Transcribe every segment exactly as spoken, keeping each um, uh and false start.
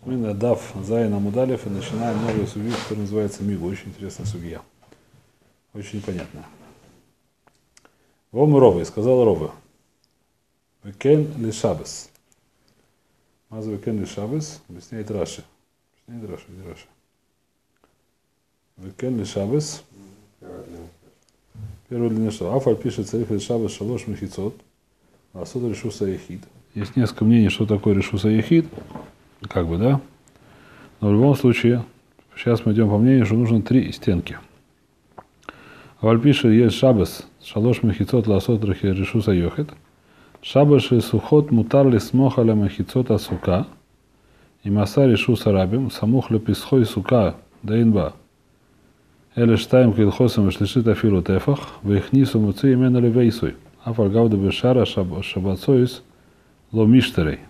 Мы на Дав Зайн Амудалев и начинаем новую сугию, которая называется Мигу. Очень интересная сугия. Очень непонятная. Вом Ровы, сказал Ровы. Векен ли Шабес. Маза Векен ли Шабес, объясняет Раши. Объясняет Раши, где Раши? Векен ли Шабес. Первый длинный Шабес. Афаль пишет цариф ли Шабес шалош мехицот. А суда решуса ехид. Есть несколько мнений, что такое решуса ехид. Как бы, да? Но в любом случае, сейчас мы идем по мнению, что нужно три стенки. Вальпиши есть шабас, шалош мехицот ласот рахи решуса йохет. Шабаш и сухот мутарли смохаля мехицот асука. И маса решуса рабим, самух леписхой сука даинба. Эле штаем килхосам и шлишит афилу тефах, вейхнису муци именно левейсуй. Афаль гавда бешара шабацоис ломиштерей.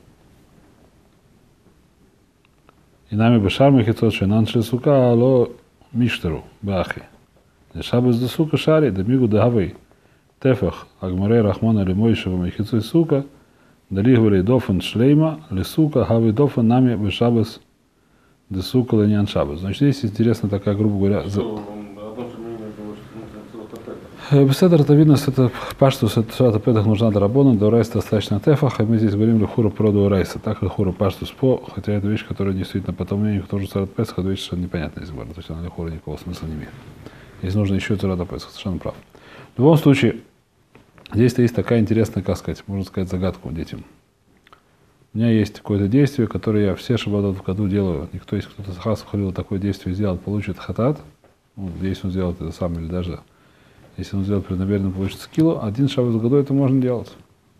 И нами бешар мехицот шенан сука ло миштеру бахи. Шабас да сука шари, да мигу да гавей тефах агмаре рахмана ли мойшева мехицот сука, да лигвали дофан шлейма ли сука гавей дофан нами бешабас да сука ленян шабас. Значит, здесь интересно такая, грубо говоря, Беседер это видно, это паштус, это петах нужна дорабона, до райса достаточно тефах, и мы здесь говорим лихура про до райса, так лихура паштус по, хотя это вещь, которая действительно по тому мнению, тоже царат песах, это вещь совершенно непонятная из говоря, то есть она лихура никакого смысла не имеет. Здесь нужно еще царат песах, совершенно прав. В любом случае, здесь-то есть такая интересная, как сказать, можно сказать, загадка детям. У меня есть какое-то действие, которое я все шаббатот в году делаю. Никто, если кто-то с хасу ходил такое действие сделать, получит хатат, ну, если он сделает это сам или даже если он сделает преднамеренно, получится кило, один шаббат в году это можно делать.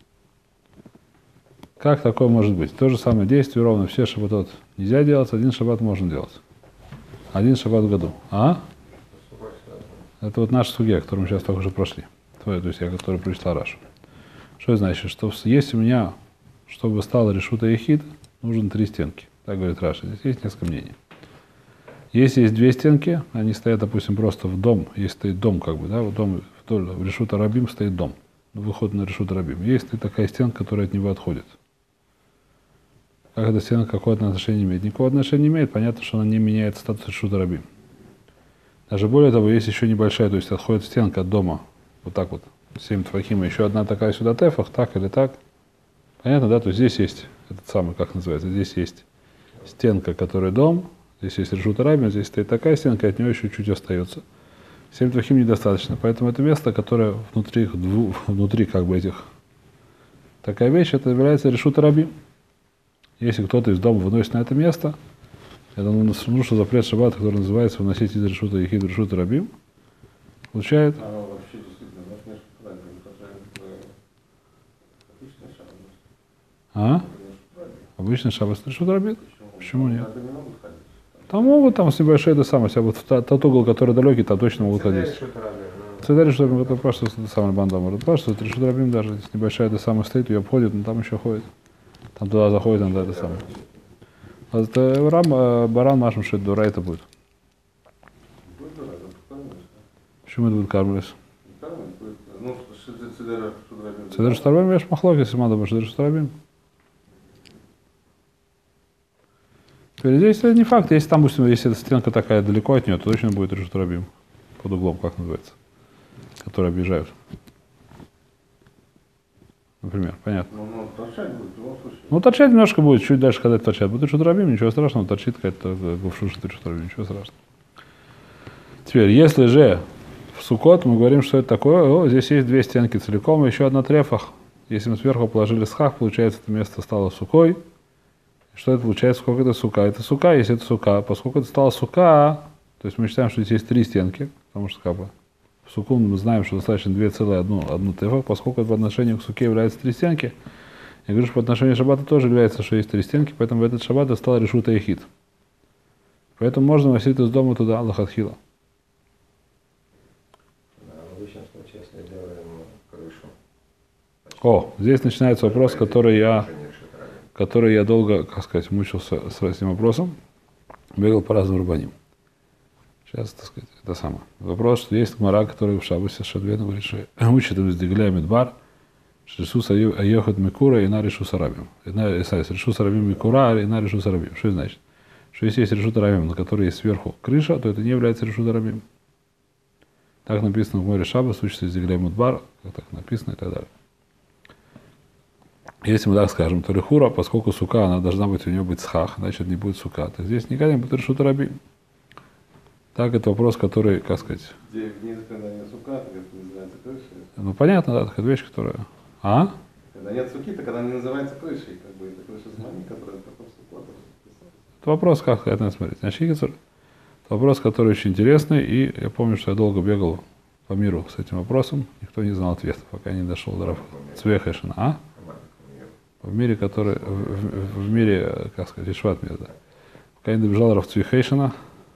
Как такое может быть? То же самое действие, ровно все шаббатот нельзя делать, один шаббат можно делать. Один шаббат в году. А? Это вот наша сугия, которую мы сейчас только что прошли. То, то есть я, который прочитал Рашу. Что это значит? Что если у меня, чтобы стало решута ехид, нужно три стенки. Так говорит Раша. Здесь есть несколько мнений. Если есть две стенки, они стоят, допустим, просто в дом, если стоит дом, как бы, да, в дом, вдоль, в решута рабим стоит дом, выход на решута рабим. Есть такая стенка, которая от него отходит. Как эта стенка какое-то отношение имеет? Никакого отношения не имеет, понятно, что она не меняет статус решута рабим. Даже более того, есть еще небольшая, то есть отходит стенка от дома, вот так вот, семь твахим, еще одна такая сюда тефах, так или так. Понятно, да? То есть здесь есть этот самый, как называется, здесь есть стенка, которая дом. Здесь есть решута рабим, здесь стоит такая стенка, от нее еще чуть остается. Семь твахим недостаточно. Поэтому это место, которое внутри, внутри как бы этих, такая вещь, это является решута рабим. Если кто-то из дома выносит на это место, это нужно запрет шаббата, который называется выносить из решута ехид решута рабим, получает. А? Обычный шаббат решута рабим? Почему нет? Там могут, там с небольшой это самое, вот тот угол, который далекий, там точно могут ходить. Цедарь, что это просто это самое банда может просто это решут рабим даже, если небольшая это самое стоит, ее обходит, но там еще ходит. Там туда заходит, там да, это самое. А это рам, баран машем, что это дура это будет. Почему это будет кармлес? Цедарь, что рабим, я ж махлок, если надо, потому что решут рабим. Здесь это не факт. Если там, допустим, если эта стенка такая далеко от нее, то точно будет решут рабим. Под углом, как называется. Которые объезжают. Например, понятно. Ну, ну торчать будет в любом случае. Ну, торчать немножко будет, чуть дальше, когда это торчать. Будет решут рабим, ничего страшного. Торчит какая-то гувшуша, решут рабим, ничего страшного. Теперь, если же в Суккот мы говорим, что это такое, о, здесь есть две стенки целиком, и еще одна трефах. Если мы сверху положили схах, получается, это место стало сукой. Что это получается? Сколько это сука? Это сука, если это сука. Поскольку это стало сука, то есть мы считаем, что здесь есть три стенки, потому что как бы в суку мы знаем, что достаточно две целые одну, одну тефах, поскольку это в отношении к суке является три стенки. Я говорю, что по отношению к шаббату тоже является, что есть три стенки, поэтому в этот шаббат это стал решута ехид. Поэтому можно носить из дома туда лахатхила. О, здесь начинается вопрос, который я... который я долго, как сказать, мучился с этим вопросом, бегал по разным рабаним. Сейчас, так сказать, это самое. Вопрос, что есть гмара, который в Шаббасе Шадвена говорит, что учит им с Дегляя Мидбар, что Иисус аехат Микура и на Решуса Рабим. Решуса Рабим Микура и на Решуса Рабим. Что это значит? что если есть решут рабим, на которой есть сверху крыша, то это не является решут рабим. Так написано в море Шаббас, учится из Диглей Мудбар, как так написано и так далее. Если мы так скажем, то лихура, поскольку сука, она должна быть, у нее быть схах, значит не будет сука, то здесь никогда не будет решут рабим. Так, это вопрос, который, как сказать... Где вниз, когда нет сука, так это называется крышей. Ну, понятно, да, такая вещь, которая... А? Когда нет суки, так она не называется крышей, как бы это крыша змани, которая потом сука. Это вопрос, как это надо смотреть. Значит, это вопрос, который очень интересный, и я помню, что я долго бегал по миру с этим вопросом, никто не знал ответа, пока не дошел до Цвехешина. А? В мире, который... В, в, в мире, как сказать, Ишват мир, да. Пока не добежал Рав Цвихешина.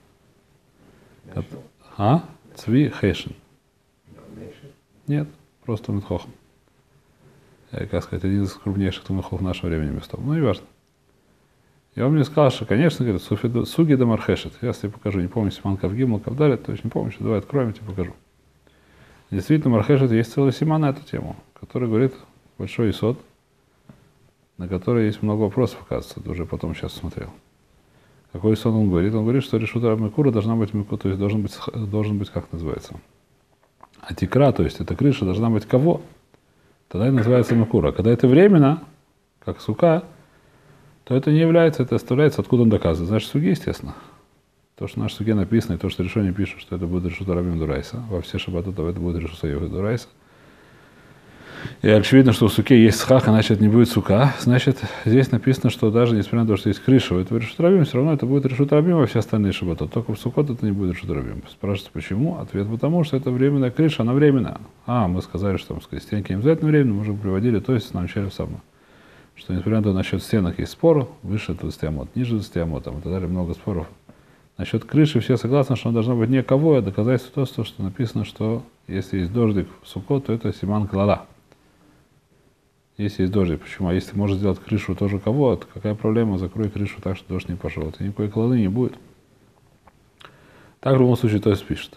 А? Цви Хейшин. Нет, просто Митхохом. Как сказать, один из крупнейших Тумахов нашего времени местов. Ну, и важно. И он мне сказал, что, конечно, говорит, Суги да Мархешет. Я тебе покажу, не помню, Симан Кавгимл, Кавдалит, точно не помню, что давай откроем, я тебе покажу. Действительно, Мархешет есть целый Симан на эту тему, который говорит большой исод, на который есть много вопросов, оказывается, ты уже потом сейчас смотрел. Какой сон он говорит? Он говорит, что решута Микура должна быть Микура, то есть должен быть, должен быть, как называется? Атикра, то есть эта крыша должна быть кого? Тогда это называется Микура. Когда это временно, как сука, то это не является, это оставляется, откуда он доказывает. Значит, суги, естественно. То, что в нашей суге написано, и то, что решение пишет, что это будет решута Рабим Дурайса, во все шаббаты, то это будет решута Йоха Дурайса. И очевидно, что у суки есть схах, значит, не будет сука. Значит, здесь написано, что даже несмотря на то, что есть крыша, у этого решут рабим, все равно это будет решут рабим во все остальные шаббаты. Только в сукот это не будет решут рабим. Спрашивается, почему? Ответ потому, что это временная крыша, она временная. А, мы сказали, что, так сказать, стенки не обязательно временно, мы уже приводили, то есть вначале в самом. Что несмотря на то, насчет стенок есть спор, выше двадцать амот, ниже двадцать амот, там, и так далее, много споров. Насчет крыши все согласны, что она должна быть не кого, а доказательство то, что написано, что если есть дождик в сукот, то это симан клала. Если есть дождик, почему? А если может сделать крышу тоже кого, то какая проблема? Закрой крышу так, что дождь не пошел. Это никакой клады не будет. Так в любом случае то есть пишет.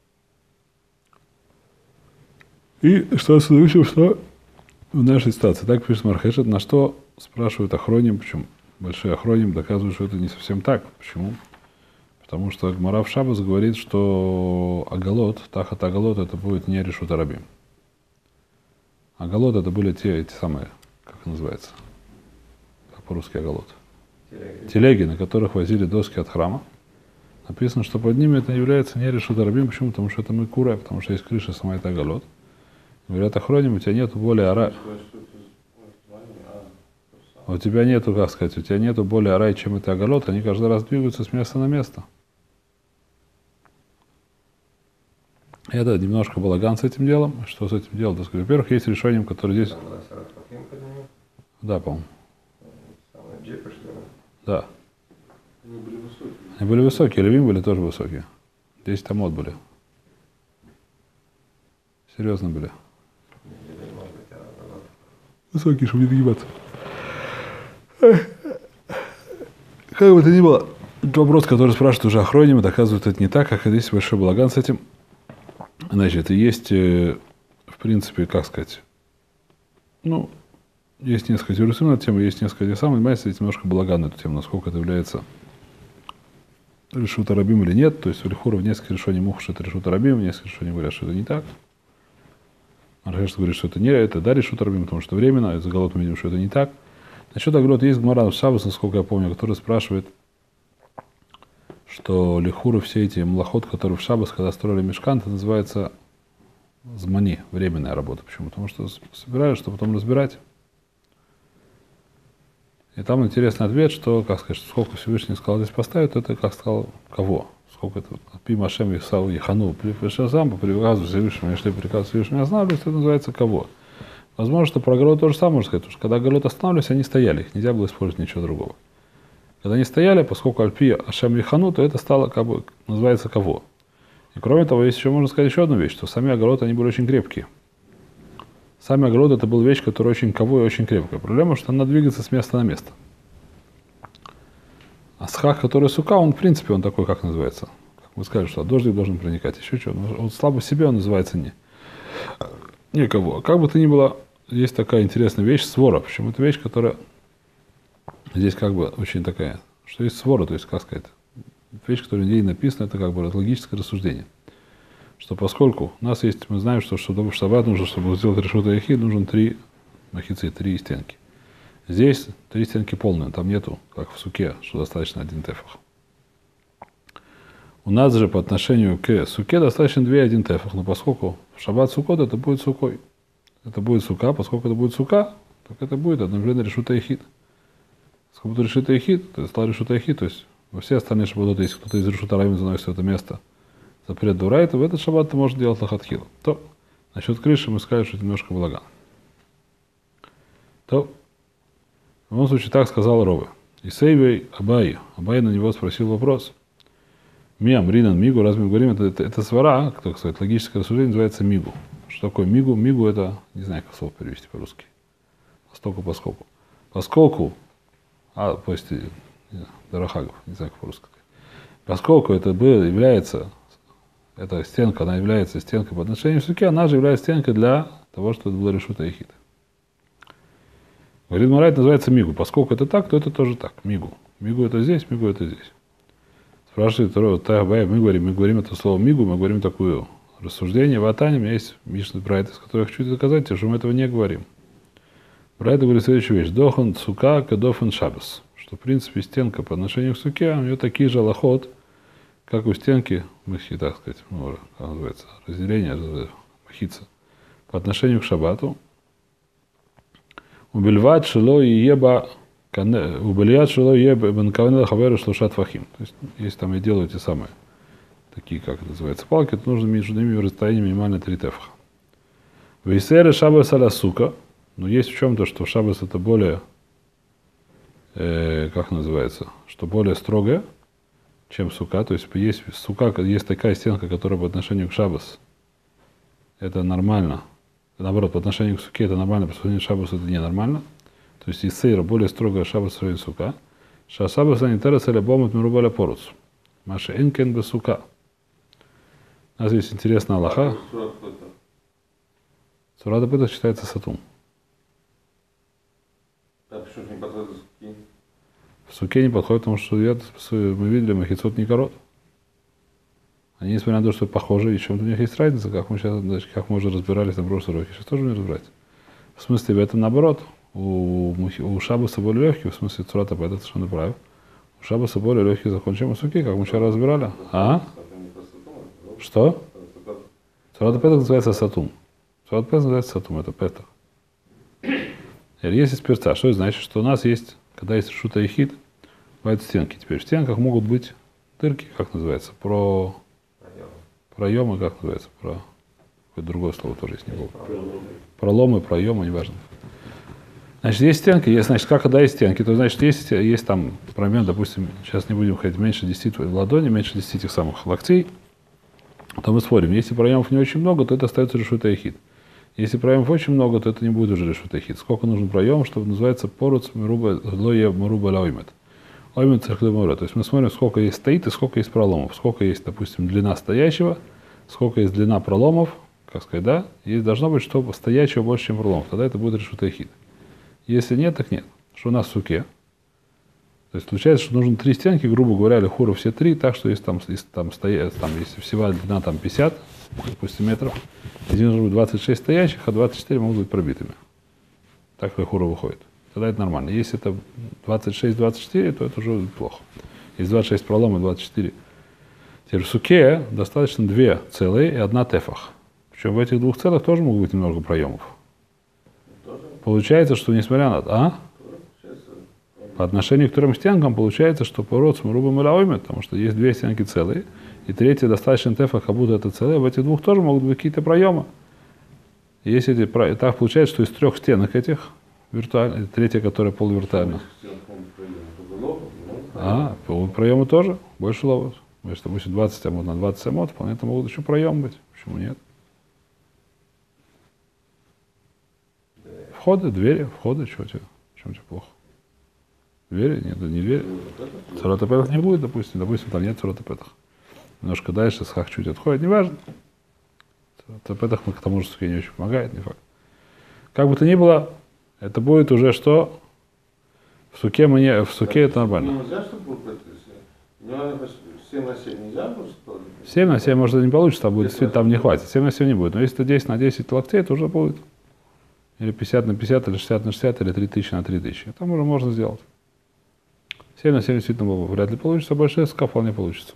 И что остановился, что в нашей ситуации. Так пишет Мархешет, на что спрашивают охроним, почему большой охроним доказывают, что это не совсем так. Почему? Потому что Гмара в Шаббас говорит, что агалот, тахат агалот, это будет не решут рабим. Агалот это были те, эти самые, как называется, как по-русски агалот. Телеги. Телеги, на которых возили доски от храма. Написано, что под ними это является не решут рабим. Почему? Потому что это микура, потому что есть крыша, сама это агалот. Говорят, охроним, у тебя нету более арай. У тебя нету, как сказать, у тебя нету более арай, чем это агалот, они каждый раз двигаются с места на место. Это немножко балаган с этим делом. Что с этим делом? Во-первых, есть решение, которое здесь... Да, по-моему. Да. Они были высокие. Они были высокие, Левим были тоже высокие. десять амот были. Серьезно были. Высокие, чтобы не нагибаться. Как бы это ни было, вопрос, который спрашивают уже охронимы, доказывают это не так, как здесь большой балаган с этим. Значит, есть, в принципе, как сказать, ну, есть несколько теорий на эту тему, есть несколько сам, понимаете, здесь немножко балаган на эту тему, насколько это является решута рабим или нет. То есть у Лихуров несколько решений мух, что это решута рабим, несколько решений говорят, что это не так. Архешт говорит, что это не это, да, решута рабим, потому что временно, из Агалот мы видим, что это не так. Насчет Агалот есть Гмара в Шаббас, насколько я помню, который спрашивает, что лихуры, все эти млахот, которые в Шаббас, когда строили мишкан, это называется змани, временная работа. Почему? Потому что собирают, чтобы потом разбирать. И там интересный ответ, что, как сказать, сколько Всевышний сказал здесь поставить, это, как сказал, кого? Сколько это? Пи Машем Исау Ехану, сам по приказу Всевышнего, если приказ Всевышнего останавливается, это называется кого? Возможно, что про Агалот то же самое можно сказать, потому что когда Агалот останавливались, они стояли, их нельзя было использовать ничего другого. Когда они стояли, поскольку Альпи Ашем Ехану, то это стало, как бы, называется кого? И кроме того, есть еще, можно сказать, еще одну вещь, что сами Агалот, они были очень крепкие. Сами Агалот это была вещь, которая очень кого и очень крепкая. Проблема, что она двигается с места на место. А схах, который сука, он в принципе, он такой, как называется. Как мы сказали, что дождик должен проникать, еще что. Он слабо в себе, он называется не. Никого. Как бы то ни было, есть такая интересная вещь, свора. Причем это вещь, которая здесь как бы очень такая что есть свора, то есть, как сказать, вещь, которая ей написана, это как бы логическое рассуждение. Что поскольку у нас есть, мы знаем, что чтобы в шаббат нужно, чтобы сделать решут яхид, нужно три махицы, три стенки. Здесь три стенки полные, там нету, как в суке, что достаточно один тефах. У нас же по отношению к суке достаточно две, один тефах, но поскольку в шаббат сукот это будет сукой. Это будет сука, поскольку это будет сука, так это будет одновременно решут яхид. Поскольку это решут яхид, то есть стал решут яхид, то есть во все остальные шаббаtot, если кто-то из решут араим заносит в это место запрет дурайта, в этот шаббат ты можешь делать лахатхила. То насчет крыши мы сказали, что это немножко благо. То в любом случае так сказал Рове. И Сейвей Абай, Абай на него спросил вопрос. Миам, Ринан, Мигу, раз мы говорим, это, это, это свара, кто сказать, логическое рассуждение называется Мигу. Что такое Мигу? Мигу это, не знаю, как слово перевести по-русски. Поскольку, поскольку. Поскольку, а, то есть, Дарахагов, не знаю, как по-русски. Поскольку это было, является, эта стенка, она является стенкой по отношению к суке, она же является стенкой для того, чтобы это было решута яхид. Говорит Марайт, называется Мигу. Поскольку это так, то это тоже так. Мигу. Мигу это здесь, Мигу это здесь. Спрашивает второй, мы говорим, мы говорим это слово Мигу, мы говорим такое рассуждение. В Атане у меня есть Мишна Брайт, из которых хочу доказать, что мы этого не говорим. Брайт говорит следующую вещь. Дохан сука кадофан шабас. Что в принципе стенка по отношению к суке, у нее такие же алахот, как у стенки, махи, так сказать, ну, как называется, разделение, махица, по отношению к шаббату. Убельват шело и еба убельят шело еба бенкавнела хаверу шлушат фахим. То есть, если там я делаю те самые, такие, как это называется, палки, то нужно между ними расстояние минимально три тефха. Вейсеры шабас аля сука, но есть в чем-то, что шабас это более, э, как называется, что более строгое, чем сука. То есть есть сука, есть такая стенка, которая по отношению к шабас это нормально. Наоборот, по отношению к суке это нормально, по отношению к шабасу это ненормально. То есть из сейра более строгая шабас сравнение сука. Шасабас анитера целя бомат мирубаля поруц. Маша энкен бы сука. У нас есть интересная алаха. Сурата Петах считается сатум. В суке не подходит, потому что я, мы видели махицот никорот. Они, несмотря на то, что похожи, и чем-то у них есть разница, как мы сейчас, как мы уже разбирались на прошлом уроке, сейчас тоже не разбирать. В смысле, в этом наоборот. У, у шабаса более легкий, в смысле, Цурата Петах совершенно прав. У шабаса более легкий закон, чем у суки, как мы вчера разбирали. А? Что? Цурата Петах называется сатум. Цурата Петах называется сатум, это Петах. Есть из перца. Что это значит? Что у нас есть, когда есть решута яхид, бывают стенки. Теперь в стенках могут быть дырки, как называется, про... Проемы, как называется, про какое-то другое слово тоже есть, не было. Проломы, проемы, неважно. Значит, есть стенки, есть, значит, как когда есть стенки, то значит, есть, есть там проем, допустим, сейчас не будем ходить, меньше десяти ладоней, меньше десяти тех самых локтей, то мы спорим. Если проемов не очень много, то это остается решута яхид. Если проемов очень много, то это не будет уже решута яхид. Сколько нужно проемов, чтобы называется поруц мируба лоя мируба лаоймет. Оймет цехлемура. То есть мы смотрим, сколько есть стоит и сколько есть проломов. Сколько есть, допустим, длина стоящего, сколько есть длина проломов, как сказать, да, и должно быть, что стоячего больше, чем проломов. Тогда это будет решута яхид. Если нет, так нет. Что у нас в суке? То есть получается, что нужно три стенки, грубо говоря, или хуру все три, так что если там, если там, стоят, там если всего длина там пятьдесят, допустим, метров, один должен быть двадцать шесть стоящих, а двадцать четыре могут быть пробитыми. Так хура выходит. Тогда это нормально. Если это двадцать шесть двадцать четыре, то это уже плохо. Если двадцать шесть пролом и двадцать четыре. Теперь в суке достаточно две целые и одна тефах. Причем в этих двух целых тоже могут быть немного проемов. Получается, что несмотря на... А? По отношению к трем стенкам получается, что по родству рубам и лаоймет, потому что есть две стенки целые, и третья достаточно тефах, как будто это целое, в этих двух тоже могут быть какие-то проемы. Если эти, так получается, что из трех стенок этих, виртуально, третья, которая полувиртуальна. А, проемы тоже, больше ловят. Если, допустим, двадцать амод на двадцать амод, вполне это могут еще проемы быть. Почему нет? Входы, двери, входы, что тебе, чем тебе плохо? Двери? Нет, не двери. Цурата Петах не будет, допустим. Допустим, там нет Цурата Петах. Немножко дальше схах чуть отходит, неважно. Цурата Петах к тому же суке не очень помогает, не факт. Как бы то ни было, это будет уже что? В суке мы не, в суке это нормально. Нельзя, чтобы был пять, у него семь на семь нельзя будет, что ли? семь на семь может и не получится, а будет действительно там не хватит. семь на семь не будет. Но если это десять на десять локтей, это уже будет. Или пятьдесят на пятьдесят, или шестьдесят на шестьдесят, или три тысячи на три тысячи. Там уже можно сделать. семь на семь действительно вряд ли получится, а большая сука вполне получится.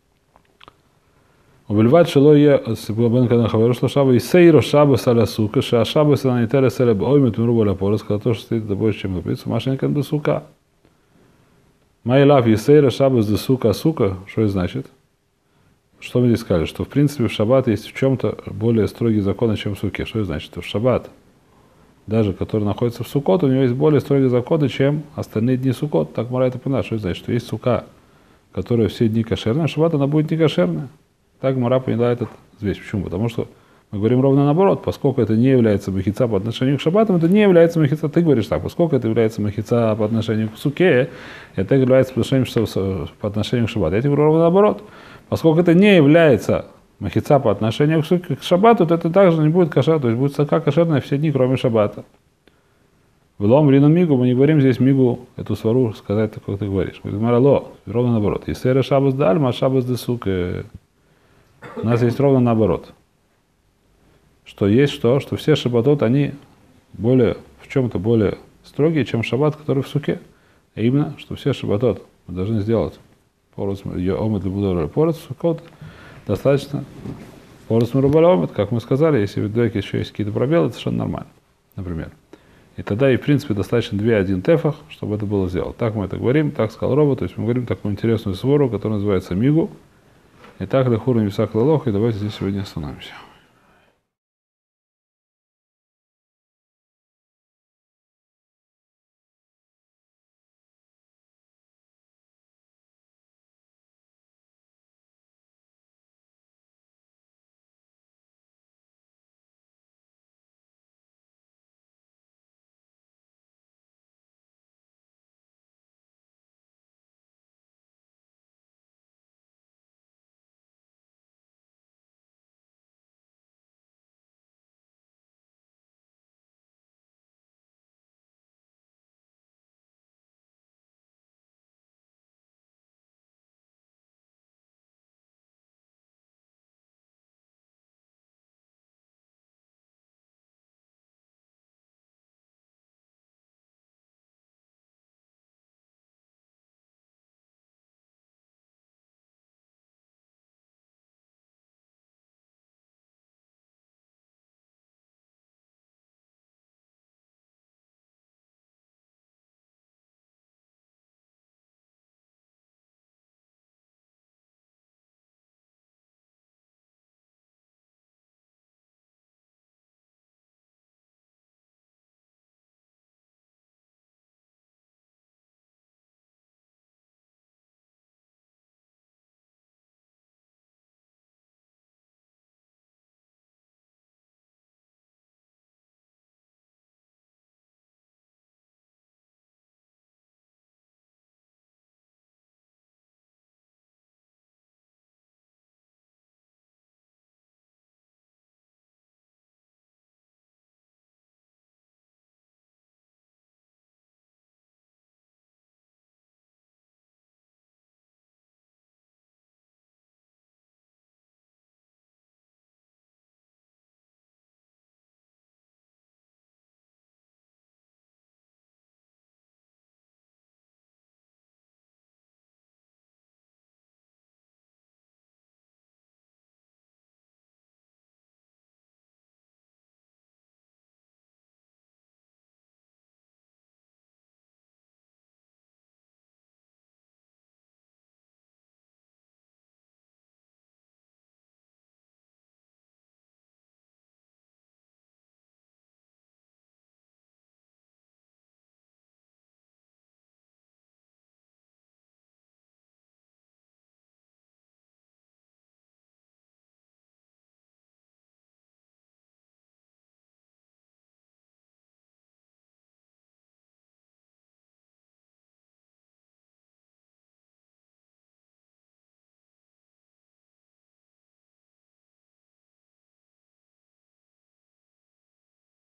Убивать шело е бен когда хаверу шаба и сейро шаба саля сука, ша шаба санитара саля оймет мруболя порос, когда то, что стоит это больше, чем написано, машинка до сука. Май лав и сейро шаба за сука, сука, что это значит? Что мы здесь сказали? Что в принципе в шаббат есть в чем-то более строгие законы, чем в суке. Что это значит? Что в шаббат, даже который находится в суккот, у него есть более строгие законы, чем остальные дни суккот. Так Мара это понимает. Что это значит? Что есть сука, которая все дни кошерная, а в шаббат она будет не кошерная. Так Мара поняла этот вещь. Почему? Потому что мы говорим ровно наоборот. Поскольку это не является махица по отношению к шаббатам, это не является махица. Ты говоришь так, поскольку это является махица по отношению к суке, это является по отношению, по отношению к шаббату. Я тебе говорю ровно наоборот. Поскольку это не является махица по отношению к, суке, к шаббату, то это также не будет кошер, то есть будет сука кошерная все дни, кроме шаббата. В лом рину мигу, мы не говорим здесь мигу, эту свару сказать, как ты говоришь. Мы говорим, морало, ровно наоборот. Если шаббас да альма, шаббас да сука. У нас есть ровно наоборот. Что есть что? Что все шаббатот, они более, в чем-то более строгие, чем шаббат, который в суке. А именно, что все шаббатот мы должны сделать порос омет лебудор порос сукот достаточно порос мирубаль омет, как мы сказали, если в двойке еще есть какие-то пробелы, это совершенно нормально, например. И тогда и в принципе достаточно два-один тефах, чтобы это было сделано. Так мы это говорим, так сказал Роба, то есть мы говорим такую интересную свору, которая называется мигу. И так лехур небесах лалох, и давайте здесь сегодня остановимся.